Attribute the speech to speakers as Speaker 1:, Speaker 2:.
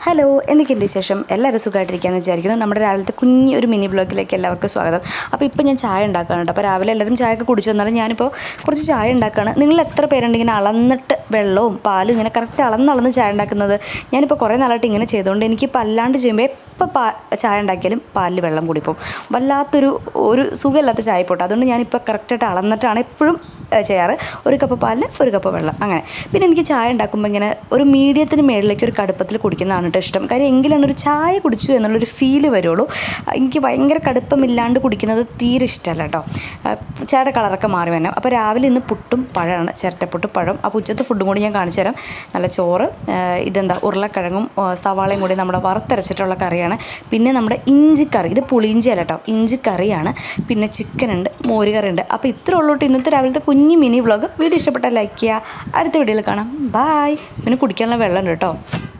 Speaker 1: Hello, എന്തൊക്കെയുണ്ട് വിശേഷം? എല്ലാവരും സുഖമായിട്ടിരിക്കുകയെന്ന് വിചാരിക്കുന്നു. നമ്മുടെ രാവിലത്തെ കുഞ്ഞൊരു മിനി ബ്ലോഗിലേക്ക് എല്ലാവർക്കും സ്വാഗതം. അപ്പോൾ ഇപ്പോൾ ഞാൻ ചായ ഉണ്ടാക്കുകയാണ് കേട്ടോ. അപ്പോൾ രാവിലെ എല്ലാവരും ചായയൊക്കെ കുടിച്ചു വന്നാലും ഞാനിപ്പോൾ കുറച്ച് ചായ ഉണ്ടാക്കുകയാണ്. നിങ്ങൾ എത്ര പേരുണ്ട് ഇങ്ങനെ അളന്നിട്ട് വെള്ളവും പാലും ഇങ്ങനെ കറക്റ്റ് അളന്ന് ചായ ഉണ്ടാക്കുന്നത്? ഞാനിപ്പോൾ കുറേ നാളായിട്ട് ഇങ്ങനെ ചെയ്തുകൊണ്ട് എനിക്കിപ്പോൾ അല്ലാണ്ട് ചെയ്യുമ്പോൾ എപ്പോൾ ചായ ഉണ്ടാക്കിയാലും പാലിൽ വെള്ളം കൂടിപ്പോവും. വല്ലാത്തൊരു സുഖമില്ലാത്ത ചായ പോട്ടെ. അതുകൊണ്ട് ഞാനിപ്പോൾ കറക്റ്റായിട്ട് അളന്നിട്ടാണ് എപ്പോഴും ചെയ്യാറ്. ഒരു കപ്പ് പാലിൽ ഒരു കപ്പ് വെള്ളം അങ്ങനെ. പിന്നെ എനിക്ക് ചായ ഉണ്ടാക്കുമ്പോൾ ഇങ്ങനെ ഒരു മീഡിയത്തിന് മുകളിലേക്ക് ഒരു കടുപ്പത്തിൽ കുടിക്കുന്നതാണ് കേട്ടോ ഇഷ്ടം. കാര്യം എങ്കിലാണ് ഒരു ചായ കുടിച്ചു എന്നുള്ളൊരു ഫീല് വരുള്ളൂ. എനിക്ക് ഭയങ്കര കടുപ്പമില്ലാണ്ട് കുടിക്കുന്നത് തീരെ ഇഷ്ടമല്ല കേട്ടോ. ചായയുടെ കളറൊക്കെ മാറി വരണം. അപ്പോൾ രാവിലെ ഇന്ന് പുട്ടും പഴമാണ്, ചിരട്ടപ്പുട്ടും പഴം. അപ്പോൾ ഉച്ചത്തെ ഫുഡും കൂടി ഞാൻ കാണിച്ചു തരാം. നല്ല ചോറ്, ഉരുളക്കിഴങ്ങും സവാളയും കൂടി നമ്മുടെ വറുത്തരച്ചിട്ടുള്ള കറിയാണ്. പിന്നെ നമ്മുടെ ഇഞ്ചിക്കറി, ഇത് പുളിയിഞ്ചി അല്ല കേട്ടോ, ഇഞ്ചിക്കറിയാണ്. പിന്നെ ചിക്കൻ ഉണ്ട്, മോര് കറി ഉണ്ട്. അപ്പോൾ ഇത്ര ഉള്ളൂട്ട് ഇന്നത്തെ രാവിലത്തെ കുഞ്ഞു മിനി വ്ളോഗ്. വീഡിയോ ഇഷ്ടപ്പെട്ടാൽ ലൈക്ക് ചെയ്യുക. അടുത്ത വീഡിയോയിൽ കാണാം. ബായ്. പിന്നെ കുടിക്കാനുള്ള വെള്ളം ഉണ്ട് കേട്ടോ.